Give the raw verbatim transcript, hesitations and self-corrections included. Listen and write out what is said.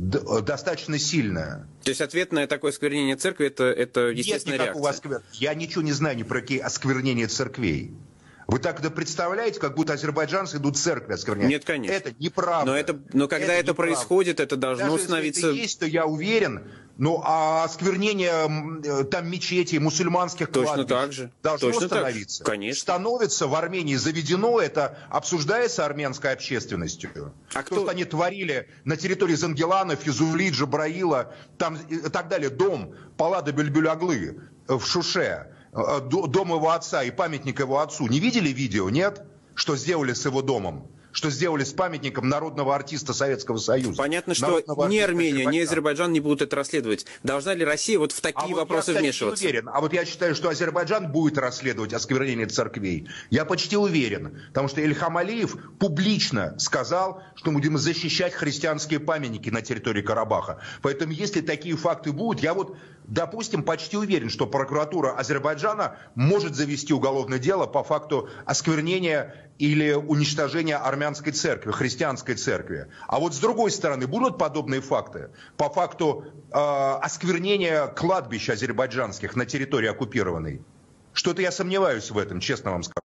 достаточно сильная. То есть ответное такое осквернение церкви это, это естественная Нет никакого реакция? Осквер... Я ничего не знаю ни про какие осквернения церквей. Вы так это представляете, как будто азербайджанцы идут в церкви осквернять? Нет, конечно. Это неправда. Но, это, но когда это, это происходит, это должно Даже становиться... если это есть, то я уверен, ну а осквернение там мечетей, муссульманских Точно кладбищ так же. должно Точно становиться. Так же. Конечно. Становится в Армении, заведено, это обсуждается армянской общественностью. А кто... кто... что они творили на территории Зангелана, Физули, Джабраила, там и так далее, дом Паллада Бюльбюль-Аглы в Шуше, дом его отца и памятник его отцу. Не видели видео, нет? Что сделали с его домом? Что сделали с памятником народного артиста Советского Союза? Понятно, что ни Армения, ни Азербайджан не будут это расследовать. Должна ли Россия вот в такие а вопросы вот я, вмешиваться? Не уверен. А вот я считаю, что Азербайджан будет расследовать осквернение церквей. Я почти уверен. Потому что Ильхам Алиев публично сказал, что мы будем защищать христианские памятники на территории Карабаха. Поэтому если такие факты будут, я вот, допустим, почти уверен, что прокуратура Азербайджана может завести уголовное дело по факту осквернения или уничтожения армянской церкви, христианской церкви. А вот с другой стороны, будут подобные факты по факту э, осквернения кладбищ азербайджанских на территории оккупированной? Что-то я сомневаюсь в этом, честно вам скажу.